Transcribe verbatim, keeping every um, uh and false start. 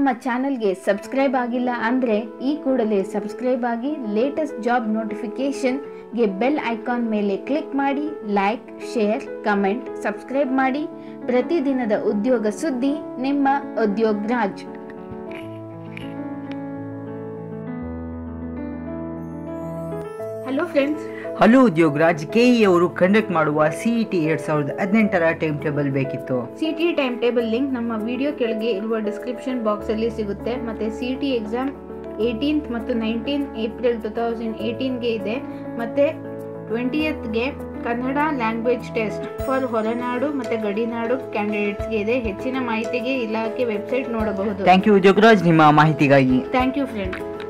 ನಮ್ಮ ಚಾನೆಲ್ಗೆ ಸಬ್ಸ್ಕ್ರೈಬ್ ಆಗಿಲ್ಲ ಅಂದರೆ ಈ ಕೂಡಲೇ ಸಬ್ಸ್ಕ್ರೈಬ್ ಆಗಿ ಲೇಟೆಸ್ಟ್ ಜಾಬ್ ನೋಟಿಫಿಕೇಷನ್ಗೆ ಬೆಲ್ ಐಕಾನ್ ಮೇಲೆ ಕ್ಲಿಕ್ ಮಾಡಿ. ಲೈಕ್, ಶೇರ್, ಕಮೆಂಟ್, ಸಬ್ಸ್ಕ್ರೈಬ್ ಮಾಡಿ. ಪ್ರತಿದಿನದ ಉದ್ಯೋಗ ಸುದ್ದಿ ನಿಮ್ಮ Udyog Raj. Hello friends. Hello Udyog Raj. K E ಅವರು ಕಂಡಕ್ಟ್ ಮಾಡುವ ಸಿಇಟಿ ಎರಡ್ ಸಾವಿರದ ಹದಿನೆಂಟರ ಟೈಮ್ ಟೇಬಲ್ ಬೇಕಿತ್ತು. ಸಿಇಟಿ ಟೈಮ್ ಟೇಬಲ್ ಲಿಂಕ್ ನಮ್ಮ ವಿಡಿಯೋ ಕೆಳಗೆ ಇರುವ ಡಿಸ್ಕ್ರಿಪ್ಷನ್ ಬಾಕ್ಸ್ ಅಲ್ಲಿ ಸಿಗುತ್ತೆ. ಮತ್ತೆ ಸಿಇಟಿ ಎಕ್ಸಾಮ್ ಏಯ್ಟೀನ್ತ್ ಮತ್ತು ನೈನ್ಟೀನ್ ಏಪ್ರಿಲ್ ಟೂ ತೌಸಂಡ್ ಏಯ್ಟೀನ್ಗೆ ಇದೆ. ಮತ್ತೆ ಟ್ವೆಂಟಿಯತ್ಗೆ ಕನ್ನಡ ಲ್ಯಾಂಗ್ವೇಜ್ ಟೆಸ್ಟ್ ಫಾರ್ ಹೊರನಾಡು ಮತ್ತೆ ಗಡಿನಾಡು ಕ್ಯಾಂಡಿಡೇಟ್ಸ್ಗೆ ಇದೆ. ಹೆಚ್ಚಿನ ಮಾಹಿತಿಗೆ ಇಲಾಖೆ ವೆಬ್ಸೈಟ್ ನೋಡಬಹುದು. ಥ್ಯಾಂಕ್ ಯು ಉದ್ಯೋಗ್ ರಾಜ್ ನಿಮ್ಮ ಮಾಹಿತಿಗಾಗಿ. Thank you friend.